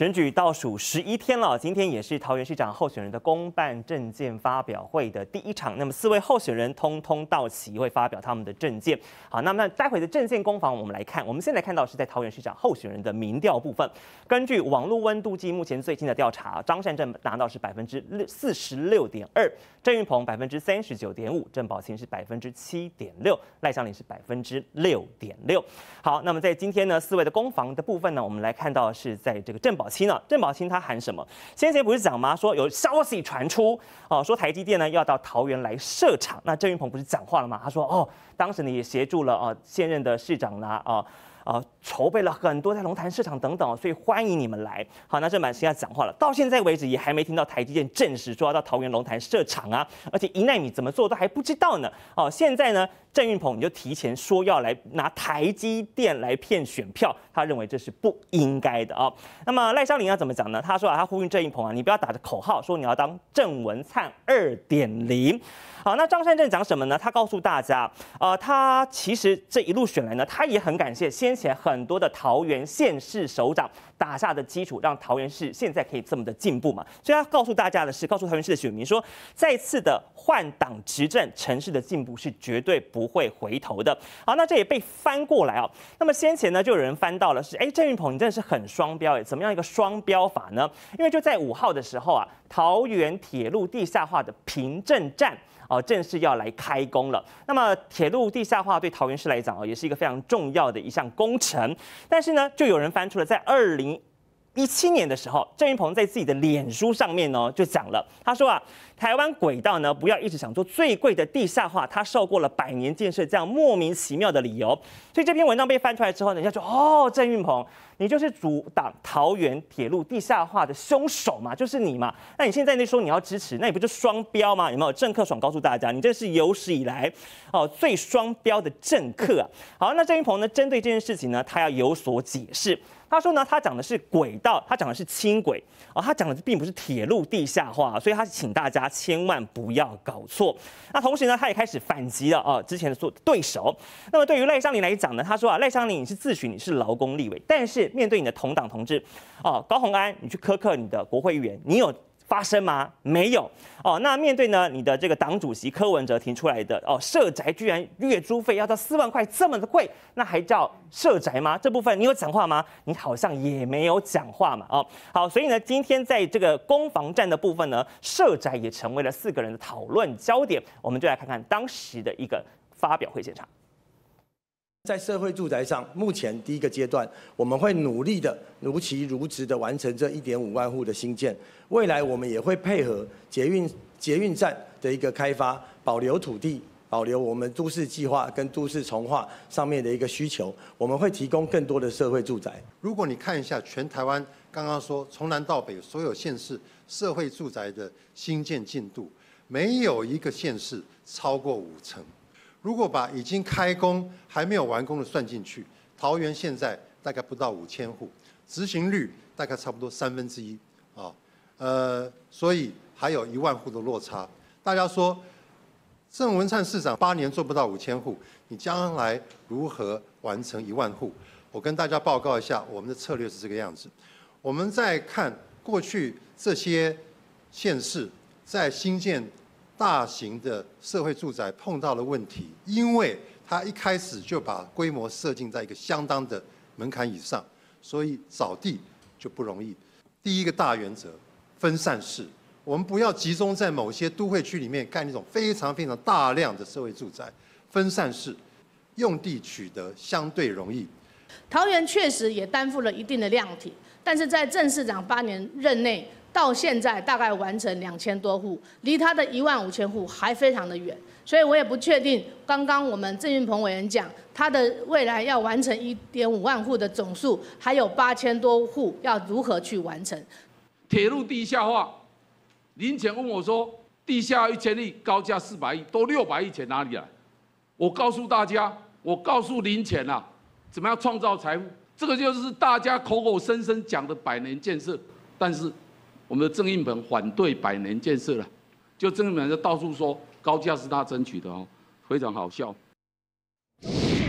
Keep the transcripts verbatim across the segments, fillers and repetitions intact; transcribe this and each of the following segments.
选举倒数十一天了，今天也是桃园市长候选人的公办政见发表会的第一场。那么四位候选人通通到齐，会发表他们的政见。好，那么待会的政见攻防，我们来看。我们先来看到是在桃园市长候选人的民调部分。根据网络温度计目前最新的调查，张善政拿到是百分之四十六点二，郑运鹏百分之三十九点五，郑宝清是百分之七点六，赖香伶是百分之六点六。好，那么在今天呢，四位的攻防的部分呢，我们来看到是在这个郑宝清呢，郑宝清他喊什么？先前不是讲吗？说有消息传出，哦，说台积电呢要到桃园来设厂。那郑运鹏不是讲话了吗？他说，哦，当时呢也协助了啊、哦、现任的市长啦，啊、哦。呃，筹备了很多在龙潭市场等等，所以欢迎你们来。好，那郑宝清要讲话了，到现在为止也还没听到台积电证实说要到桃园龙潭设厂啊，而且一奈米怎么做都还不知道呢。哦，现在呢，郑运鹏你就提前说要来拿台积电来骗选票，他认为这是不应该的啊、哦。那么赖香伶要怎么讲呢？他说啊，他呼吁郑运鹏啊，你不要打着口号说你要当郑文灿二点零。好，那张善政讲什么呢？他告诉大家，呃，他其实这一路选来呢，他也很感谢先前很多的桃园县市首长打下的基础，让桃园市现在可以这么的进步嘛。所以他告诉大家的是，告诉桃园市的选民说，再次的换党执政，城市的进步是绝对不会回头的。好，那这也被翻过来啊、哦。那么先前呢，就有人翻到了是，哎，郑运鹏你真的是很双标哎，怎么样一个双标法呢？因为就在五号的时候啊，桃园铁路地下化的平镇站。哦，正式要来开工了。那么铁路地下化对桃园市来讲哦，也是一个非常重要的一项工程。但是呢，就有人翻出了在二零一七年的时候，郑运鹏在自己的脸书上面呢就讲了，他说啊，台湾轨道呢不要一直想做最贵的地下化，他受过了百年建设这样莫名其妙的理由。所以这篇文章被翻出来之后，人家说哦，郑运鹏。你就是阻挡桃园铁路地下化的凶手嘛，就是你嘛。那你现在那说你要支持，那你不就双标吗？有没有？郑克爽告诉大家，你这是有史以来哦最双标的政客啊。好，那郑运鹏呢，针对这件事情呢，他要有所解释。他说呢，他讲的是轨道，他讲的是轻轨哦，他讲的并不是铁路地下化，所以他请大家千万不要搞错。那同时呢，他也开始反击了哦，之前的所对手。那么对于赖香伶来讲呢，他说啊，赖香伶你是自诩你是劳工立委，但是面对你的同党同志哦，高虹安，你去苛刻你的国会议员，你有发生吗？没有哦。那面对呢，你的这个党主席柯文哲提出来的哦，社宅居然月租费要到四万块，这么的贵，那还叫社宅吗？这部分你有讲话吗？你好像也没有讲话嘛。哦，好，所以呢，今天在这个攻防战的部分呢，社宅也成为了四个人的讨论焦点。我们就来看看当时的一个发表会现场。 在社会住宅上，目前第一个阶段，我们会努力的如期如职的完成这一点五万户的新建。未来我们也会配合捷运捷运站的一个开发，保留土地，保留我们都市计划跟都市重划上面的一个需求，我们会提供更多的社会住宅。 如果你看一下全台湾，刚刚说从南到北所有县市社会住宅的新建进度，没有一个县市超过五成。如果把已经开工还没有完工的算进去，桃园现在大概不到五千户，执行率大概差不多三分之一啊，呃，所以还有一万户的落差。大家说，郑文灿市长八年做不到五千户，你将来如何完成一万户？我跟大家报告一下，我们的策略是这个样子。我们在看过去这些县市在新建大型的社会住宅碰到了问题，因为它一开始就把规模设定在一个相当的门槛以上，所以找地就不容易。第一个大原则，分散式，我们不要集中在某些都会区里面盖那种非常非常大量的社会住宅，分散式，用地取得相对容易。 桃园确实也担负了一定的量体，但是在郑市长八年任内。到现在大概完成两千多户，离他的一万五千户还非常的远，所以我也不确定。刚刚我们郑运鹏委员讲，他的未来要完成一点五万户的总数，还有八千多户要如何去完成？ 铁路地下化，林前问我说，地下一千亿，高架四百亿，都六百亿钱哪里来？我告诉大家，我告诉林前啊，怎么样创造财富？这个就是大家口口声声讲的百年建设，但是。我们的郑运鹏反对百年建设了，就郑运鹏就到处说高架是他争取的哦，非常好笑。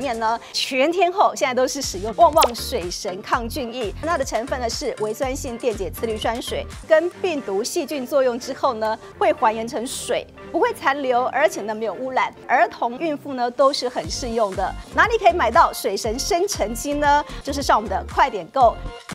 面呢，全天候现在都是使用旺旺水神抗菌液，它的成分呢是微酸性电解次氯酸水，跟病毒细菌作用之后呢，会还原成水，不会残留，而且呢没有污染，儿童、孕妇呢都是很适用的。哪里可以买到水神生成机呢？就是上我们的快点购。